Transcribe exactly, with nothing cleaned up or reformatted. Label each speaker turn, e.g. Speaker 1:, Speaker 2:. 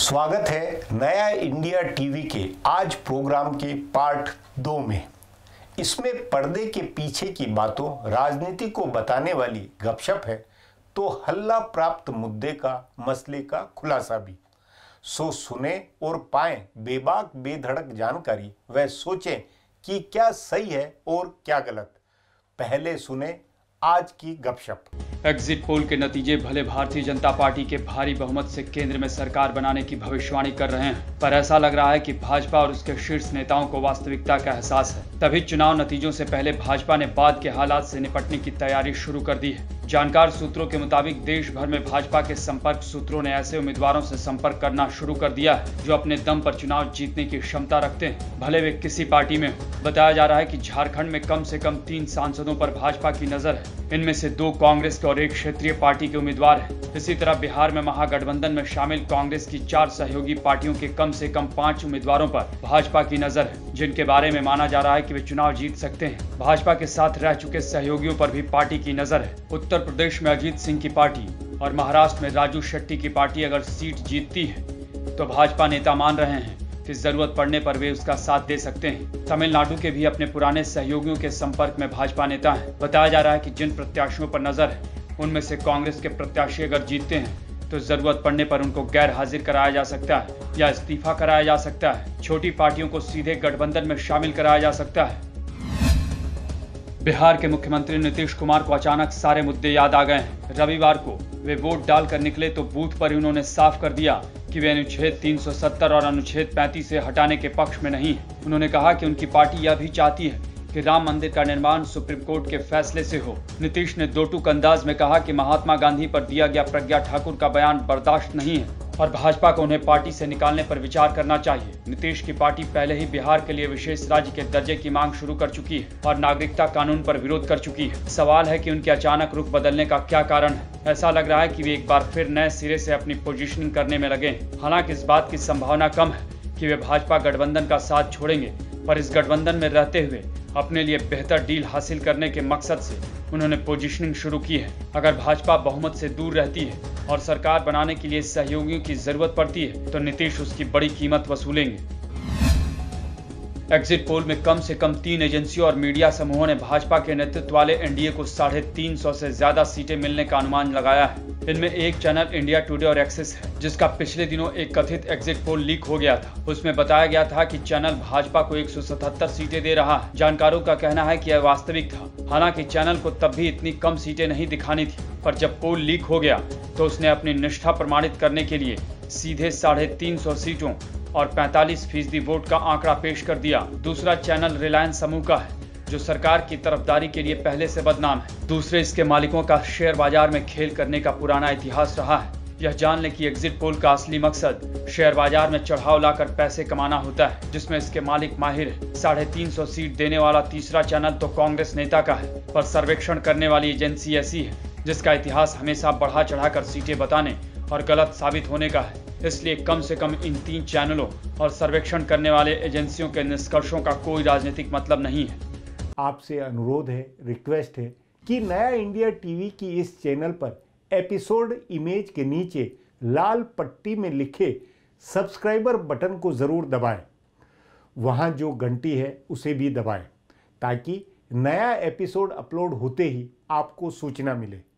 Speaker 1: स्वागत है नया इंडिया टीवी के आज प्रोग्राम के पार्ट दो में। इसमें पर्दे के पीछे की बातों, राजनीति को बताने वाली गपशप है, तो हल्ला प्राप्त मुद्दे का, मसले का खुलासा भी। सो सुने और पाएं बेबाक बेधड़क जानकारी, वह सोचें कि क्या सही है और क्या गलत। पहले सुने आज की गपशप।
Speaker 2: एग्जिट पोल के नतीजे भले भारतीय जनता पार्टी के भारी बहुमत से केंद्र में सरकार बनाने की भविष्यवाणी कर रहे हैं, पर ऐसा लग रहा है कि भाजपा और उसके शीर्ष नेताओं को वास्तविकता का एहसास है। तभी चुनाव नतीजों से पहले भाजपा ने बाद के हालात से निपटने की तैयारी शुरू कर दी है। जानकार सूत्रों के मुताबिक देश भर में भाजपा के संपर्क सूत्रों ने ऐसे उम्मीदवारों से संपर्क करना शुरू कर दिया है जो अपने दम पर चुनाव जीतने की क्षमता रखते हैं, भले वे किसी पार्टी में हो। बताया जा रहा है कि झारखंड में कम से कम तीन सांसदों पर भाजपा की नजर है। इनमें से दो कांग्रेस के और एक क्षेत्रीय पार्टी के उम्मीदवार हैं। इसी तरह बिहार में महागठबंधन में शामिल कांग्रेस की चार सहयोगी पार्टियों के कम से कम पांच उम्मीदवारों पर भाजपा की नजर है, जिनके बारे में माना जा रहा है कि वे चुनाव जीत सकते हैं। भाजपा के साथ रह चुके सहयोगियों पर भी पार्टी की नजर है। उत्तर प्रदेश में अजीत सिंह की पार्टी और महाराष्ट्र में राजू शेट्टी की पार्टी अगर सीट जीतती है तो भाजपा नेता मान रहे हैं कि जरूरत पड़ने पर वे उसका साथ दे सकते हैं। तमिलनाडु के भी अपने पुराने सहयोगियों के संपर्क में भाजपा नेता हैं। बताया जा रहा है कि जिन प्रत्याशियों पर नजर है उनमें से कांग्रेस के प्रत्याशी अगर जीतते हैं तो जरूरत पड़ने पर उनको गैर हाजिर कराया जा सकता है या इस्तीफा कराया जा सकता है। छोटी पार्टियों को सीधे गठबंधन में शामिल कराया जा सकता है। बिहार के मुख्यमंत्री नीतीश कुमार को अचानक सारे मुद्दे याद आ गए हैं। रविवार को वे वोट डालकर निकले तो बूथ पर ही उन्होंने साफ कर दिया कि वे अनुच्छेद तीन सौ सत्तर और अनुच्छेद पैंतीस से हटाने के पक्ष में नहीं है। उन्होंने कहा कि उनकी पार्टी यह भी चाहती है कि राम मंदिर का निर्माण सुप्रीम कोर्ट के फैसले से हो। नीतीश ने दो टूक अंदाज में कहा कि महात्मा गांधी पर दिया गया प्रज्ञा ठाकुर का बयान बर्दाश्त नहीं है और भाजपा को उन्हें पार्टी से निकालने पर विचार करना चाहिए। नीतीश की पार्टी पहले ही बिहार के लिए विशेष राज्य के दर्जे की मांग शुरू कर चुकी है और नागरिकता कानून पर विरोध कर चुकी है। सवाल है कि उनके अचानक रुख बदलने का क्या कारण है। ऐसा लग रहा है कि वे एक बार फिर नए सिरे से अपनी पोजीशनिंग करने में लगे हैं। हालांकि इस बात की संभावना कम है कि वे भाजपा गठबंधन का साथ छोड़ेंगे, पर इस गठबंधन में रहते हुए अपने लिए बेहतर डील हासिल करने के मकसद से उन्होंने पोजीशनिंग शुरू की है। अगर भाजपा बहुमत से दूर रहती है और सरकार बनाने के लिए सहयोगियों की जरूरत पड़ती है तो नीतीश उसकी बड़ी कीमत वसूलेंगे। एग्जिट पोल में कम से कम तीन एजेंसियों और मीडिया समूहों ने भाजपा के नेतृत्व वाले एनडीए को साढ़े तीन सौ से ज्यादा सीटें मिलने का अनुमान लगाया है। इनमें एक चैनल इंडिया टुडे और एक्सिस है, जिसका पिछले दिनों एक कथित एग्जिट पोल लीक हो गया था। उसमें बताया गया था कि चैनल भाजपा को एक सौ सतहत्तर सीटें दे रहा है। जानकारों का कहना है कि यह वास्तविक था। हालांकि चैनल को तब भी इतनी कम सीटें नहीं दिखानी थी, पर जब पोल लीक हो गया तो उसने अपनी निष्ठा प्रमाणित करने के लिए सीधे साढ़े तीन सौ सीटों और पैंतालीस फीसदी वोट का आंकड़ा पेश कर दिया। दूसरा चैनल रिलायंस समूह का है, जो सरकार की तरफदारी के लिए पहले से बदनाम है। दूसरे इसके मालिकों का शेयर बाजार में खेल करने का पुराना इतिहास रहा है। यह जान लें कि एग्जिट पोल का असली मकसद शेयर बाजार में चढ़ाव लाकर पैसे कमाना होता है, जिसमें इसके मालिक माहिर है। साढ़े तीन सौ सीट देने वाला तीसरा चैनल तो कांग्रेस नेता का है, पर सर्वेक्षण करने वाली एजेंसी ऐसी है जिसका इतिहास हमेशा बढ़ा चढ़ाकर सीटें बताने और गलत साबित होने का है। इसलिए कम से कम इन तीन चैनलों और सर्वेक्षण करने वाले एजेंसियों के निष्कर्षों का कोई राजनीतिक मतलब नहीं है।
Speaker 1: आपसे अनुरोध है, रिक्वेस्ट है कि नया इंडिया टीवी की इस चैनल पर एपिसोड इमेज के नीचे लाल पट्टी में लिखे सब्सक्राइबर बटन को ज़रूर दबाएं। वहां जो घंटी है उसे भी दबाएं ताकि नया एपिसोड अपलोड होते ही आपको सूचना मिले।